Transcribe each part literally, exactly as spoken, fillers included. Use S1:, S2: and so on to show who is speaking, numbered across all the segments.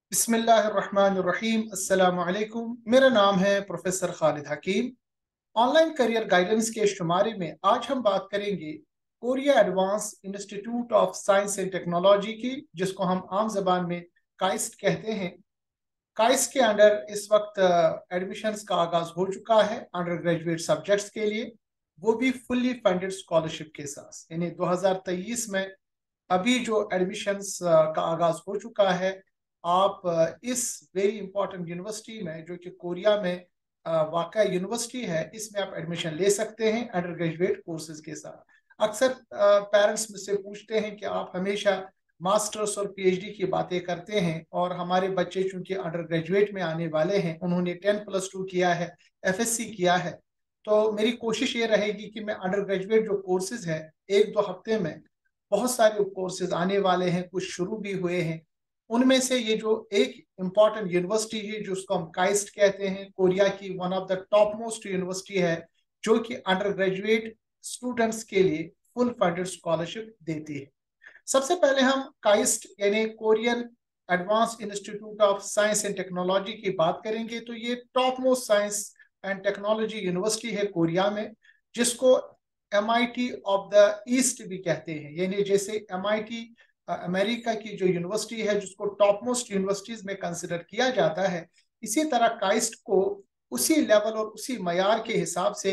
S1: बिस्मिल्लाहिर्रहमानिर्रहीम। अस्सलामु अलैकुम। मेरा नाम है professor Khalid Hakeem. Online career guidance के शुमारे में आज हम बात करेंगे Korea advance institute of science and technology की, जिसको हम आम जबान में काइस्ट कहते हैं। काइस्ट के अंडर इस वक्त एडमिशन्स का आगाज हो चुका है अंडर ग्रेजुएट सब्जेक्ट्स के लिए, वो भी फुल्ली फंडेड स्कॉलरशिप के साथ। यानी दो हज़ार तेईस में अभी जो एडमिशन्स का आगाज हो चुका है, आप अ, इस वेरी इंपॉर्टेंट यूनिवर्सिटी में, जो कि कोरिया में वाक़ यूनिवर्सिटी है, इसमें आप एडमिशन ले सकते हैं अंडर ग्रेजुएट कोर्सेज के साथ। अक्सर पेरेंट्स मुझसे पूछते हैं कि आप हमेशा मास्टर्स और पीएचडी की बातें करते हैं, और हमारे बच्चे चूंकि अंडर ग्रेजुएट में आने वाले हैं, उन्होंने टेन प्लस टू किया है, एफएससी किया है, तो मेरी कोशिश ये रहेगी कि मैं अंडर ग्रेजुएट जो कोर्सेज है, एक दो हफ्ते में बहुत सारे कोर्सेज आने वाले हैं, कुछ शुरू भी हुए हैं। उनमें से ये जो एक इम्पॉर्टेंट यूनिवर्सिटी है, जो उसको हम काइस्ट कहते हैं, कोरिया की one of the topmost university है, जो कि अंडर ग्रेजुएट स्टूडेंट्स के लिए फुल फंडेड स्कॉलरशिप देती है। सबसे पहले हम काइस्ट यानी Korean advance institute of science and technology की बात करेंगे। तो ये topmost science and technology university है कोरिया में, जिसको M I T of the east भी कहते हैं। यानी जैसे एम आई टी अमेरिका की जो यूनिवर्सिटी है, जिसको टॉप मोस्ट यूनिवर्सिटीज में कंसिडर किया जाता है, इसी तरह काइस्ट को उसी लेवल और उसी मयार के हिसाब से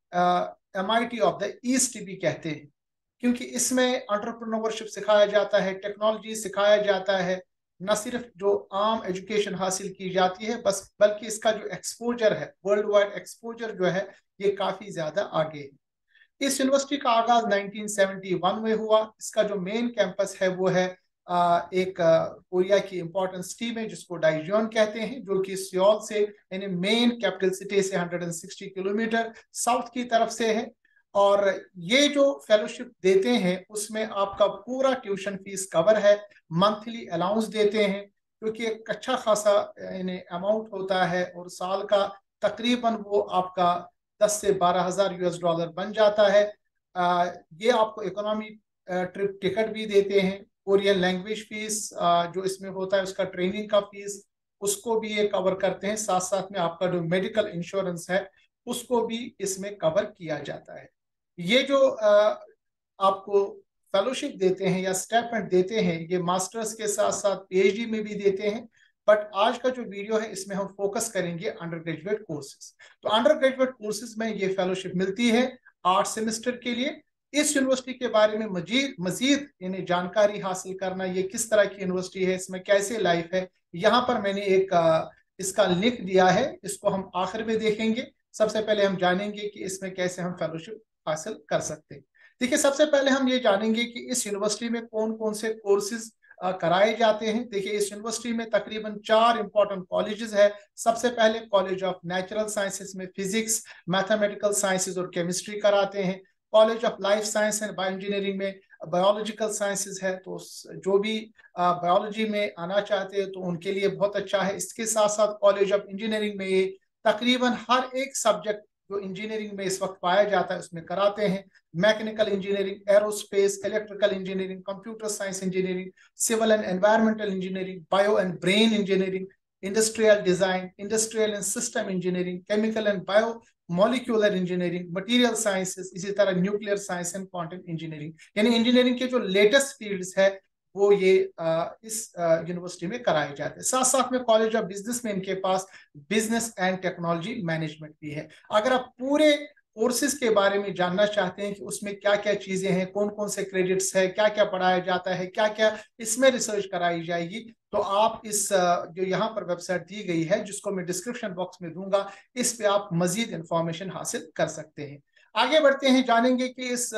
S1: M I T of the east भी कहते हैं, क्योंकि इसमें एंटरप्रेन्योरशिप सिखाया जाता है, टेक्नोलॉजी सिखाया जाता है। न सिर्फ जो आम एजुकेशन हासिल की जाती है बस, बल्कि इसका जो एक्सपोजर है, वर्ल्ड वाइड एक्सपोजर जो है, ये काफी ज्यादा आगे है। इस यूनिवर्सिटी का आगाज नाइनटीन सेवेंटी वन में हुआ। इसका जो मेन कैंपस है वो है आ, एक आ, कोरिया की इंपॉर्टेंट सिटी में, जिसको डाइजियोन कहते हैं, जो कि सियोल से यानी मेन कैपिटल सिटी से एक सौ साठ किलोमीटर साउथ की तरफ से है। और ये जो फेलोशिप देते हैं, उसमें आपका पूरा ट्यूशन फीस कवर है, मंथली अलाउंस देते हैं, क्योंकि एक अच्छा खासा यानी अमाउंट होता है, और साल का तकरीबन वो आपका दस से बारह हजार यूएस डॉलर बन जाता है। आ, ये आपको इकोनॉमी ट्रिप टिकट भी देते हैं। कोरियन लैंग्वेज फीस आ, जो इसमें होता है, उसका ट्रेनिंग का फीस, उसको भी ये कवर करते हैं। साथ साथ में आपका जो मेडिकल इंश्योरेंस है, उसको भी इसमें कवर किया जाता है। ये जो आ, आपको फेलोशिप देते हैं या स्टेपमेंट देते हैं, ये मास्टर्स के साथ साथ पीएचडी में भी देते हैं। बट आज का जो वीडियो है, इसमें हम फोकस करेंगे अंडर ग्रेजुएट कोर्सेज। तो अंडर ग्रेजुएट कोर्सेज में ये फेलोशिप मिलती है आठ सेमेस्टर के लिए। इस यूनिवर्सिटी के बारे में मजीद मजीद यानी जानकारी हासिल करना, ये किस तरह की यूनिवर्सिटी है, इसमें कैसे लाइफ है, यहाँ पर मैंने एक आ, इसका लिंक दिया है, इसको हम आखिर में देखेंगे। सबसे पहले हम जानेंगे कि इसमें कैसे हम फेलोशिप हासिल कर सकते हैं। देखिए, सबसे पहले हम ये जानेंगे कि इस यूनिवर्सिटी में कौन कौन से कोर्सेज कराए जाते हैं। देखिए, इस यूनिवर्सिटी में तकरीबन चार इंपॉर्टेंट कॉलेजेस है। सबसे पहले कॉलेज ऑफ नेचुरल साइंसेज में फिजिक्स, मैथमेटिकल साइंसेज और केमिस्ट्री कराते हैं। College of life science and bioengineering में बायोलॉजिकल साइंसेज है, तो जो भी बायोलॉजी में आना चाहते हैं तो उनके लिए बहुत अच्छा है। इसके साथ साथ कॉलेज ऑफ इंजीनियरिंग में ये तकरीबन हर एक सब्जेक्ट जो इंजीनियरिंग में इस वक्त पाया जाता है उसमें कराते हैं। Mechanical engineering, aerospace, electrical engineering, computer science engineering, civil and environmental engineering, bio and brain engineering, industrial design, industrial and system engineering, chemical and biomolecular engineering, material sciences, इसी तरह nuclear science and quantum engineering. यानी engineering के जो latest fields है, वो ये आ, इस university में कराए जाते हैं। साथ साथ में कॉलेज ऑफ बिजनेस में इनके पास बिजनेस एंड टेक्नोलॉजी मैनेजमेंट भी है। अगर आप पूरे कोर्सेज के बारे में जानना चाहते हैं कि उसमें क्या क्या चीजें हैं, कौन कौन से क्रेडिट्स है, क्या क्या पढ़ाया जाता है, क्या क्या इसमें रिसर्च कराई जाएगी, तो आप इस जो यहाँ पर वेबसाइट दी गई है, जिसको मैं डिस्क्रिप्शन बॉक्स में दूंगा, इस पे आप मजीद इंफॉर्मेशन हासिल कर सकते हैं। आगे बढ़ते हैं, जानेंगे कि इस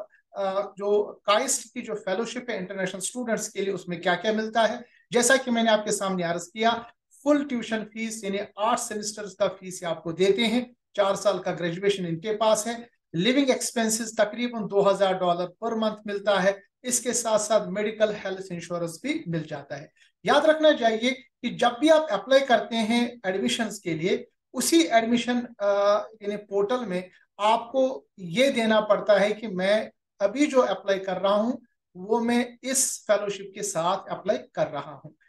S1: जो काइस्ट की जो फेलोशिप है इंटरनेशनल स्टूडेंट्स के लिए, उसमें क्या क्या मिलता है। जैसा कि मैंने आपके सामने अर्ज किया, फुल ट्यूशन फीस यानी आठ सेमेस्टर्स का फीस आपको देते हैं। चार साल का ग्रेजुएशन इनके पास है। लिविंग एक्सपेंसेस तकरीबन दो हजार डॉलर पर मंथ मिलता है। इसके साथ साथ मेडिकल हेल्थ इंश्योरेंस भी मिल जाता है। याद रखना चाहिए कि जब भी आप अप्लाई करते हैं एडमिशन्स के लिए, उसी एडमिशन यानी पोर्टल में आपको ये देना पड़ता है कि मैं अभी जो अप्लाई कर रहा हूं, वो मैं इस फेलोशिप के साथ अप्लाई कर रहा हूं।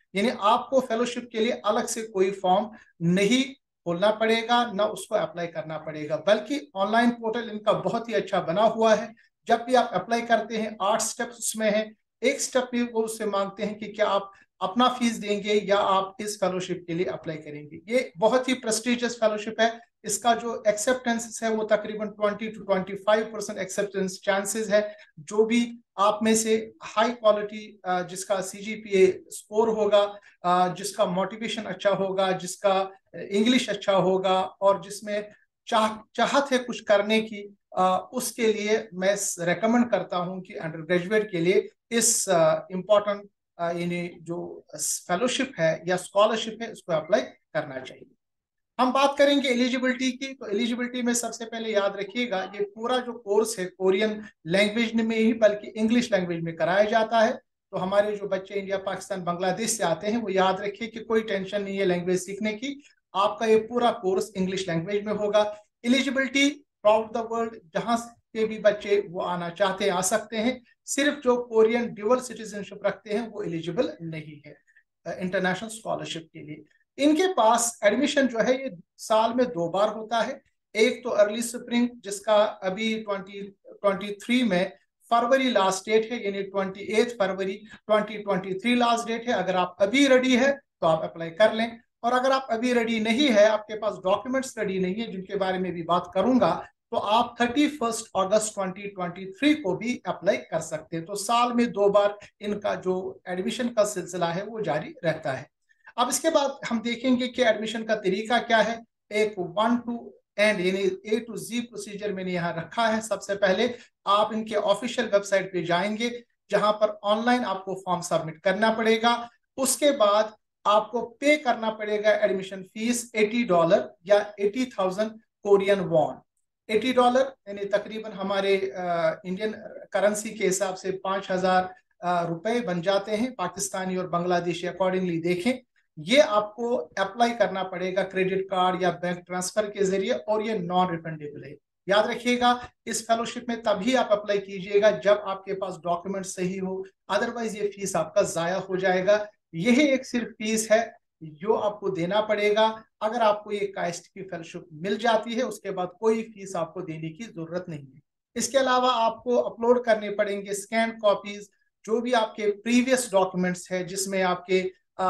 S1: यानी आपको फेलोशिप के लिए अलग से कोई फॉर्म नहीं खोलना पड़ेगा, ना उसको अप्लाई करना पड़ेगा, बल्कि ऑनलाइन पोर्टल इनका बहुत ही अच्छा बना हुआ है। जब भी आप अप्लाई करते हैं, आठ स्टेप्स उसमें है। एक स्टेप में वो उससे मांगते हैं कि क्या आप अपना फीस देंगे या आप इस फेलोशिप के लिए अप्लाई करेंगे। ये बहुत ही प्रेस्टिजियस फेलोशिप है। इसका जो एक्सेप्टेंस है वो तकरीबन twenty to twenty five percent acceptance chances है। जो भी आप में से हाई क्वालिटी, जिसका सीजीपीए स्कोर होगा, जिसका मोटिवेशन अच्छा होगा, जिसका इंग्लिश अच्छा होगा और जिसमें चाह चाहत है कुछ करने की, उसके लिए मैं रेकमेंड करता हूं कि अंडर ग्रेजुएट के लिए इस इम्पोर्टेंट यानी जो फेलोशिप है या स्कॉलरशिप है उसको अप्लाई करना चाहिए। हम बात करेंगे एलिजिबिलिटी की। तो एलिजिबिलिटी में सबसे पहले याद रखिएगा, ये पूरा जो कोर्स है कोरियन लैंग्वेज में ही बल्कि इंग्लिश लैंग्वेज में कराया जाता है। तो हमारे जो बच्चे इंडिया, पाकिस्तान, बांग्लादेश से आते हैं वो याद रखिए कि कोई टेंशन नहीं है लैंग्वेज सीखने की, आपका ये पूरा कोर्स इंग्लिश लैंग्वेज में होगा। एलिजिबिलिटी थ्रू द वर्ल्ड, जहां के भी बच्चे वो आना चाहते हैं आ सकते हैं। सिर्फ जो कोरियन ड्यूअल सिटीजनशिप रखते हैं वो एलिजिबल नहीं है इंटरनेशनल स्कॉलरशिप के लिए। इनके पास एडमिशन जो है ये साल में दो बार होता है। एक तो अर्ली स्प्रिंग, जिसका अभी ट्वेंटी ट्वेंटी थ्री में फरवरी लास्ट डेट है, यानी twenty eight February twenty twenty three last date है। अगर आप अभी रेडी है तो आप अप्लाई कर लें, और अगर आप अभी रेडी नहीं है, आपके पास डॉक्यूमेंट्स रेडी नहीं है, जिनके बारे में भी बात करूंगा, तो आप thirty first August twenty twenty three को भी अप्लाई कर सकते हैं। तो साल में दो बार इनका जो एडमिशन का सिलसिला है वो जारी रहता है। अब इसके बाद हम देखेंगे कि एडमिशन का तरीका क्या है। एक वन टू एंड यानी ए टू जी प्रोसीजर मैंने यहाँ रखा है। सबसे पहले आप इनके ऑफिशियल वेबसाइट पे जाएंगे, जहां पर ऑनलाइन आपको फॉर्म सबमिट करना पड़ेगा। उसके बाद आपको पे करना पड़ेगा एडमिशन फीस एटी डॉलर या eighty thousand Korean won. Eighty dollar यानी तकरीबन हमारे इंडियन करेंसी के हिसाब से पांच हजार रुपए बन जाते हैं, पाकिस्तानी और बांग्लादेशी अकॉर्डिंगली देखें। ये आपको अप्लाई करना पड़ेगा क्रेडिट कार्ड या बैंक ट्रांसफर के जरिए, और ये नॉन रिफंडेबल है। याद रखिएगा, इस फेलोशिप में तभी आप अप्लाई कीजिएगा जब आपके पास डॉक्यूमेंट सही हो, अदरवाइज ये फीस आपका जाया हो जाएगा। यही एक सिर्फ फीस है जो आपको देना पड़ेगा। अगर आपको ये काइस्ट की फेलोशिप मिल जाती है उसके बाद कोई फीस आपको देने की जरूरत नहीं है। इसके अलावा आपको अपलोड करने पड़ेंगे स्कैन कॉपीज, जो भी आपके प्रीवियस डॉक्यूमेंट्स है, जिसमें आपके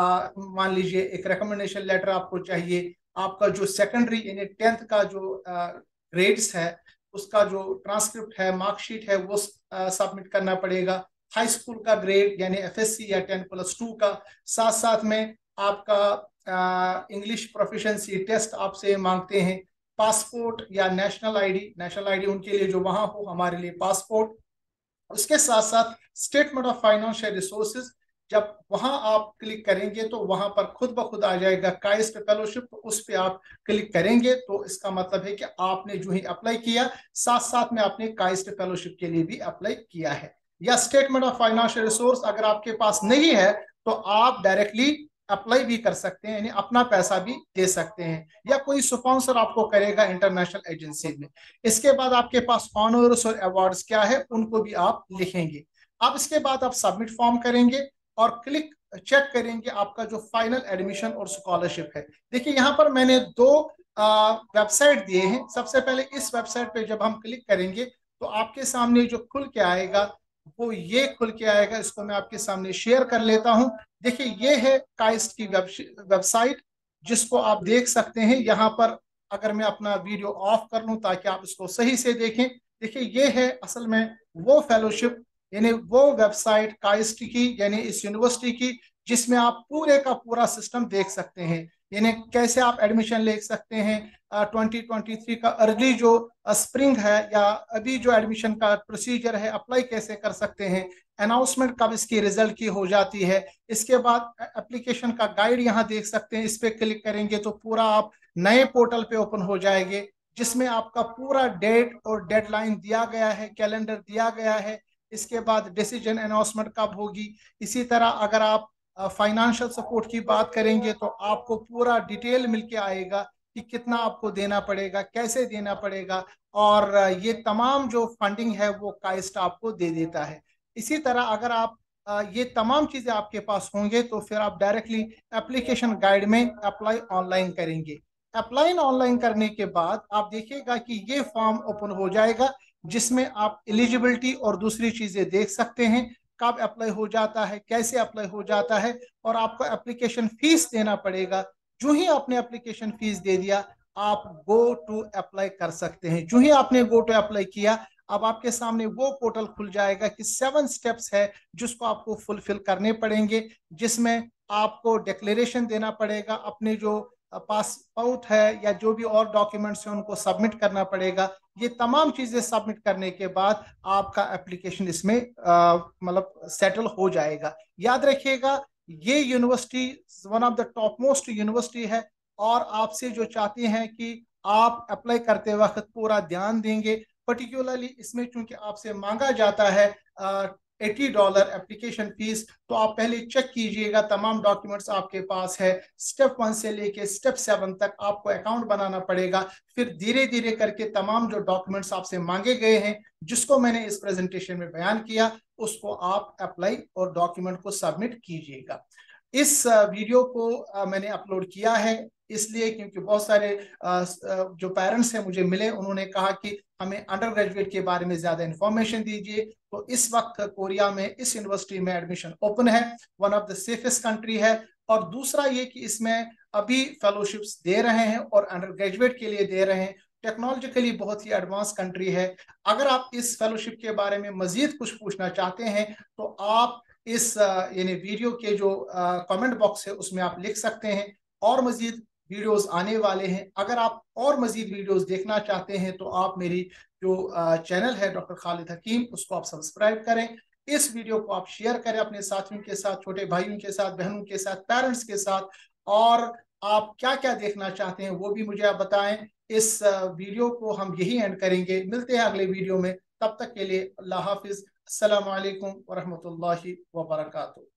S1: मान लीजिए एक रिकमेंडेशन लेटर आपको चाहिए, आपका जो सेकेंडरी यानी टेंथ का जो ग्रेड्स है उसका जो ट्रांसक्रिप्ट है, मार्कशीट है, वो सबमिट करना पड़ेगा। हाई स्कूल का ग्रेड यानी एफएससी या टेन प्लस टू का, साथ साथ में आपका इंग्लिश प्रोफिशिएंसी टेस्ट आपसे मांगते हैं। पासपोर्ट या नेशनल आईडी, नेशनल आईडी उनके लिए जो वहां हो, हमारे लिए पासपोर्ट। उसके साथ साथ स्टेटमेंट ऑफ फाइनेंशियल रिसोर्सेज, जब वहां आप क्लिक करेंगे तो वहां पर खुद ब खुद आ जाएगा काइस्ट फेलोशिप, तो उस पर आप क्लिक करेंगे तो इसका मतलब है कि आपने जो ही अप्लाई किया, साथ साथ में आपने काइस्ट फेलोशिप के लिए भी अप्लाई किया है। या स्टेटमेंट ऑफ फाइनेंशियल रिसोर्स अगर आपके पास नहीं है तो आप डायरेक्टली अप्लाई भी कर सकते हैं, यानी अपना पैसा भी दे सकते हैं, या कोई स्पॉन्सर आपको करेगा इंटरनेशनल एजेंसी में। इसके बाद आपके पास ऑनर्स और अवार्ड्स क्या है उनको भी आप लिखेंगे। अब इसके बाद आप सबमिट फॉर्म करेंगे और क्लिक चेक करेंगे आपका जो फाइनल एडमिशन और स्कॉलरशिप है। देखिए यहाँ पर मैंने दो वेबसाइट दिए हैं। सबसे पहले इस वेबसाइट पे जब हम क्लिक करेंगे तो आपके सामने जो खुल के आएगा वो ये खुल के आएगा। इसको मैं आपके सामने शेयर कर लेता हूं। देखिए ये है काइस्ट की वेबसाइट, जिसको आप देख सकते हैं। यहाँ पर अगर मैं अपना वीडियो ऑफ कर लूं ताकि आप इसको सही से देखें, देखिए ये है असल में वो फेलोशिप, यानी वो वेबसाइट काइस्ट की, यानी इस यूनिवर्सिटी की, जिसमें आप पूरे का पूरा सिस्टम देख सकते हैं। यानी कैसे आप एडमिशन ले सकते हैं, ट्वेंटी ट्वेंटी थ्री का अर्ली जो स्प्रिंग है या अभी जो एडमिशन का प्रोसीजर है, अप्लाई कैसे कर सकते हैं, अनाउंसमेंट कब इसकी रिजल्ट की हो जाती है। इसके बाद एप्लीकेशन का गाइड यहाँ देख सकते हैं। इस पर क्लिक करेंगे तो पूरा आप नए पोर्टल पे ओपन हो जाएंगे, जिसमें आपका पूरा डेट और डेडलाइन दिया गया है, कैलेंडर दिया गया है। इसके बाद डिसीजन अनाउंसमेंट कब होगी। इसी तरह अगर आप फाइनेंशियल सपोर्ट की बात करेंगे तो आपको पूरा डिटेल मिलके आएगा कि कितना आपको देना पड़ेगा, कैसे देना पड़ेगा, और ये तमाम जो फंडिंग है वो काइस्ट आपको दे देता है। इसी तरह अगर आप ये तमाम चीज़ें आपके पास होंगे तो फिर आप डायरेक्टली एप्लीकेशन गाइड में अप्लाई ऑनलाइन करेंगे। अप्लाई ऑनलाइन करने के बाद आप देखिएगा कि ये फॉर्म ओपन हो जाएगा, जिसमें आप एलिजिबिलिटी और दूसरी चीज़ें देख सकते हैं, कब अप्लाई हो जाता है, कैसे अप्लाई हो जाता है, और आपको एप्लीकेशन फीस देना पड़ेगा। जो ही आपने एप्लीकेशन फीस दे दिया, आप गो टू अप्लाई कर सकते हैं। जो ही आपने गो टू अप्लाई किया, अब आपके सामने वो पोर्टल खुल जाएगा कि सेवन स्टेप्स है जिसको आपको फुलफिल करने पड़ेंगे, जिसमें आपको डिक्लेरेशन देना पड़ेगा, अपने जो पासपोर्ट है या जो भी और डॉक्यूमेंट्स हैं उनको सबमिट करना पड़ेगा। ये तमाम चीजें सबमिट करने के बाद आपका एप्लीकेशन इसमें मतलब सेटल हो जाएगा। याद रखिएगा, ये university one of the topmost university है, और आपसे जो चाहते हैं कि आप अप्लाई करते वक्त पूरा ध्यान देंगे। पर्टिकुलरली इसमें चूंकि आपसे मांगा जाता है एटी डॉलर एप्लीकेशन फीस, तो आप पहले चेक कीजिएगा तमाम डॉक्यूमेंट्स आपके पास है। स्टेप वन से लेके स्टेप सेवन तक आपको अकाउंट बनाना पड़ेगा। फिर धीरे धीरे करके तमाम जो डॉक्यूमेंट्स आपसे मांगे गए हैं, जिसको मैंने इस प्रेजेंटेशन में बयान किया, उसको आप अप्लाई और डॉक्यूमेंट को सबमिट कीजिएगा। इस वीडियो को मैंने अपलोड किया है इसलिए क्योंकि बहुत सारे जो पेरेंट्स हैं मुझे मिले, उन्होंने कहा कि हमें अंडर ग्रेजुएट के बारे में ज्यादा इंफॉर्मेशन दीजिए। तो इस वक्त कोरिया में इस यूनिवर्सिटी में एडमिशन ओपन है, one of the safest country है। और दूसरा ये कि इसमें अभी फेलोशिप्स दे रहे हैं और अंडर ग्रेजुएट के लिए दे रहे हैं। टेक्नोलॉजिकली बहुत ही एडवांस कंट्री है। अगर आप इस फेलोशिप के बारे में मजीद कुछ पूछना चाहते हैं तो आप इस यानी वीडियो के जो कमेंट बॉक्स है उसमें आप लिख सकते हैं, और मजीद वीडियोस आने वाले हैं। अगर आप और मजीद वीडियोस देखना चाहते हैं तो आप मेरी जो चैनल है डॉक्टर खालिद हकीम, उसको आप सब्सक्राइब करें। इस वीडियो को आप शेयर करें अपने साथियों के साथ, छोटे भाइयों के साथ, बहनों के साथ, पेरेंट्स के साथ, और आप क्या क्या देखना चाहते हैं वो भी मुझे आप बताएं। इस वीडियो को हम यही एंड करेंगे, मिलते हैं अगले वीडियो में। तब तक के लिए अल्लाह हाफिज, अस्सलाम वालेकुम वरहमतुल्लाहि वबरकातुहू।